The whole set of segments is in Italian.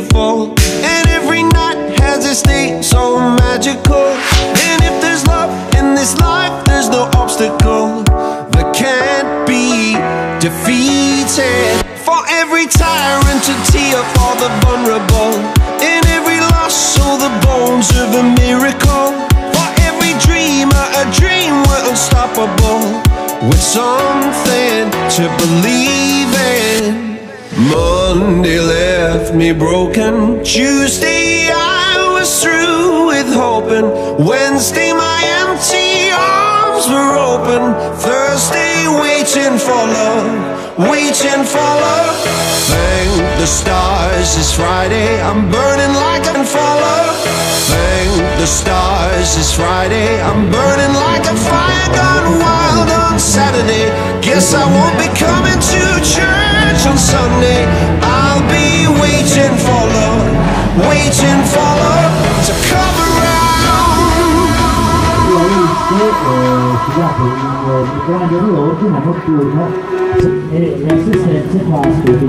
beautiful, and every night has its day so magical. And if there's love in this life, there's no obstacle that can't be defeated. For every tyrant to tear for the vulnerable, in every loss all the bones of a miracle. For every dreamer a dream we're unstoppable, with something to believe in. Monday left me broken, Tuesday I was through with hoping, Wednesday my empty arms were open, Thursday waiting for love, waiting for love. Thank the stars it's Friday, I'm burning like I'm for love. Thank the stars it's Friday, I'm burning like a fire gone wild on Saturday. Guess I won't be coming to church on Sunday. I'll be waiting for love, waiting for love to come around. Scusate, il microfono di ordine notturno e le assistenze qua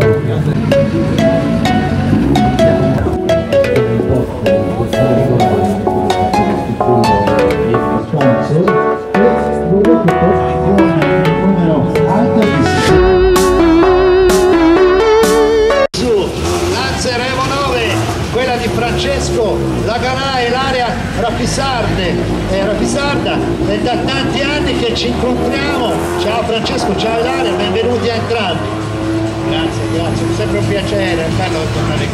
Francesco Laganà e l'area Rapisarda, è da tanti anni che ci incontriamo. Ciao Francesco, ciao Ilaria, benvenuti a entrambi. Grazie, è sempre un piacere, è bello tornare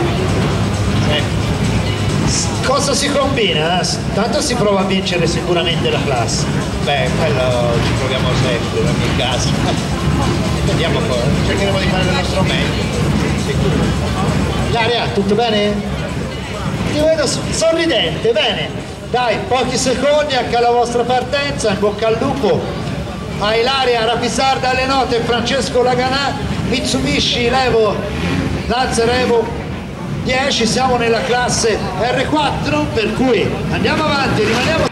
qui. Cosa si combina? Tanto si prova a vincere sicuramente la classe. Beh, quello ci proviamo sempre in ogni caso. Vediamo poi, cercheremo di fare il nostro meglio. Sicuro. Ilaria, tutto bene? Ti vedo sorridente, bene. Dai, pochi secondi anche alla vostra partenza, in bocca al lupo. A Ilaria Rapisarda alle note, Francesco Laganà, Mitsubishi Lancer Evo 10, siamo nella classe R4, per cui andiamo avanti, rimaniamo.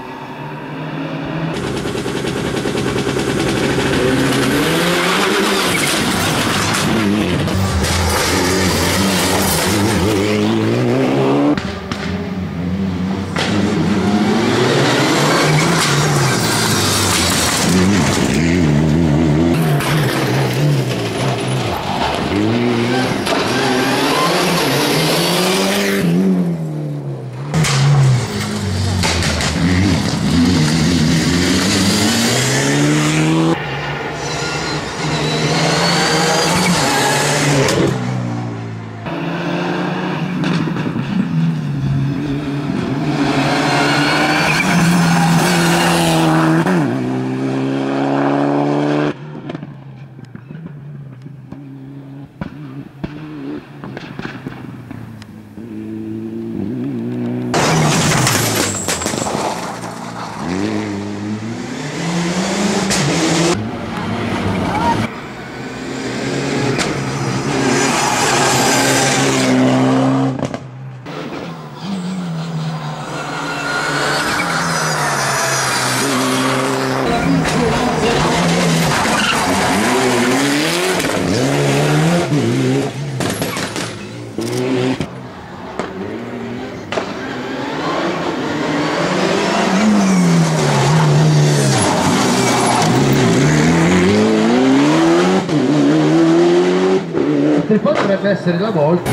Potrebbe essere la volta.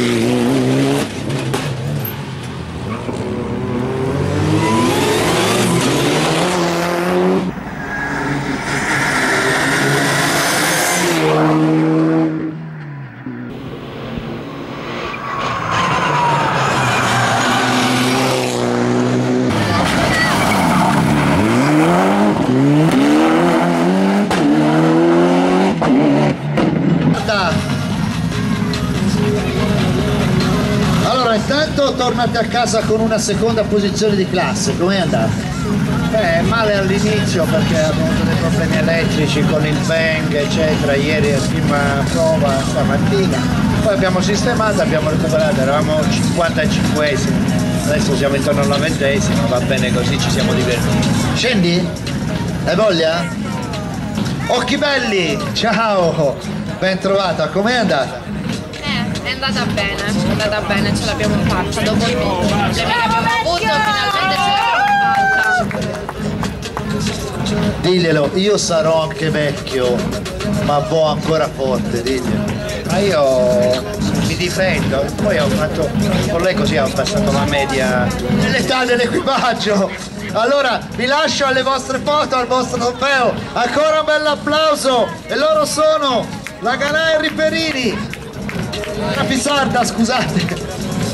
Intanto tornate a casa con una seconda posizione di classe, com'è andata? Male all'inizio perché abbiamo avuto dei problemi elettrici con il bang eccetera, ieri è prima prova stamattina, poi abbiamo sistemato, abbiamo recuperato, eravamo 55esimi, adesso siamo intorno alla 20esima, va bene così, ci siamo divertiti. Scendi? Hai voglia? Occhi belli, ciao, ben trovata, com'è andata? È andata bene, ce l'abbiamo fatta. Dopo i problemi che abbiamo avuto, finalmente ce l'abbiamo fatta. Diglielo, io sarò anche vecchio, ma vo' ancora forte, diglielo. Ma io mi difendo, poi ho fatto, con lei così ho passato la media Nell'età dell'equipaggio. Allora vi lascio alle vostre foto, al vostro trofeo. Ancora un bel applauso. E loro sono la Ganà e Riperini. La Pisarda, scusate.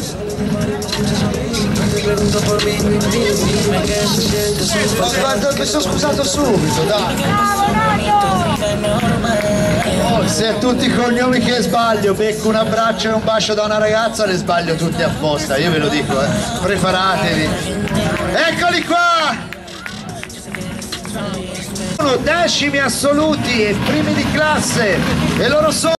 Mi sono scusato subito, dai. Oh, se a tutti i cognomi che sbaglio becco un abbraccio e un bacio da una ragazza, le sbaglio tutte apposta, io ve lo dico, preparatevi. Eccoli qua! Sono decimi assoluti e primi di classe e loro sono